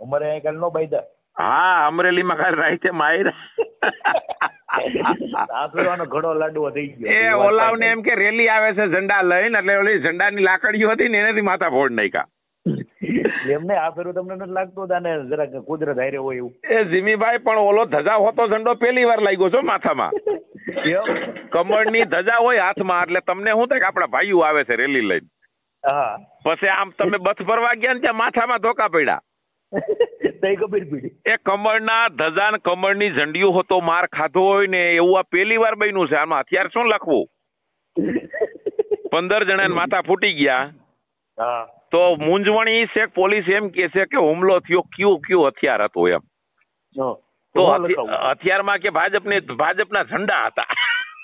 અમારે અહીં કાલ નો બાયદા. હા, અમરેલીમાં કાલ રાઈતે માયરા. આસુરવાનો ઘણો લાડવો થઈ એ ગયો. ઓલાવને એમ કે રેલી આવે છે ઝંડા લઈને, એટલે ઓલી ઝંડાની લાકડીઓ હતી ને એનાથી માથા ફોડ નાખ્યા. એમને આ ફેરું તમને નથી લાગતું તાને જરાક કુદરત હારે હોય એવું? એ જીમીભાઈ પણ ઓલો ધજા હોતો ઝંડો પહેલી વાર લાગ્યો છો માથામાં. કમળની ધજા હોય હાથમાં, એટલે તમને શું થાય કે આપડા ભાઈઓ આવે છે રેલી લઈને. હા. પછી આમ તમે બથ ફરવા ગયા ને ત્યાં માથામાં ધોકા પડ્યા. તઈ ખબર પડી. એ કમળના ધજા ને કમળની ઝંડીઓ હોતો માર ખાધો હોય ને એવું આ પહેલી વાર બન્યું છે. આમાં હથિયાર શું લખવું? 15 જણાને માથા ફૂટી ગયા. હા. તો મૂંઝવણી છે, પોલીસ એમ કે છે કે હુમલો થયો, કયું હથિયાર હતો એમ. તો હથિયારમાં કે ભાજપના ઝંડા હતા.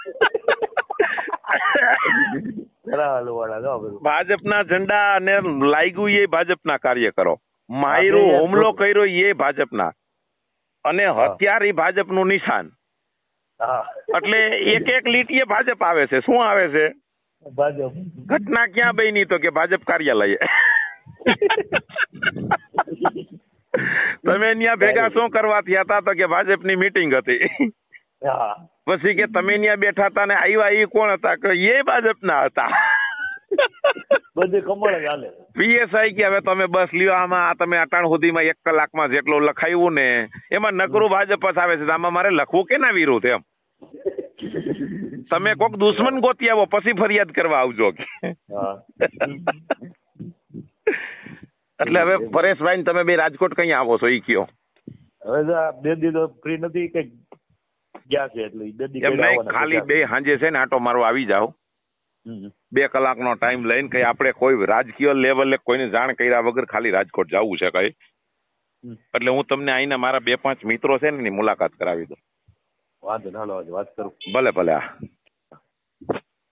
ભાજપના ઝંડા, અને લાગ્યું એ ભાજપના કાર્યકરો. માયરું હુમલો કર્યો એ ભાજપના, અને હથિયાર એ ભાજપનું નિશાન. એટલે એક એક લીટીએ ભાજપ આવે છે. શું આવે છે? ભાજપ. ઘટના ક્યાં બની? તો કે ભાજપ કાર્યાલય. તમે ત્યાં ભેગા શું કરવા થયા હતા? તો કે ભાજપની મીટિંગ હતી. પછી કે તમે ત્યાં બેઠા હતા ને આવ્યા એ કોણ હતા? કે એ ભાજપના હતા. બધે કમળ જ હાલે. પીએસઆઈ કે હવે તમે બસ લ્યો, આમાં તમે અટાણ સુધીમાં 1 કલાકમાં જેટલું લખાયું ને એમાં નકરું ભાજપ જ આવે છે. આમાં મારે લખવું કેના વિરુદ્ધ એમ? તમે કોક દુશ્મન ગોતી આવો પછી ફરિયાદ કરવા આવજો. એટલે હવે પરેશભાઈ તમે બે રાજકોટ કઈ આવો છો એ કયો? હવે 2 દિવસ ફ્રી નથી કે ગયા છે એટલે 2 દિવસ ખાલી 2 સાંજે છે ને આટો મારો આવી જાઓ. 2 કલાકનો ટાઈમ લઈને કઈ આપણે કોઈ રાજકીય લેવલે કોઈને જાણ કર્યા વગર ખાલી રાજકોટ જવું છે કઈ. એટલે હું તમને અહીંના મારા 2-5 મિત્રો છે ને એની મુલાકાત કરાવી દઉં. વાંધો ના, વાત કરું. ભલે ભલે. હા.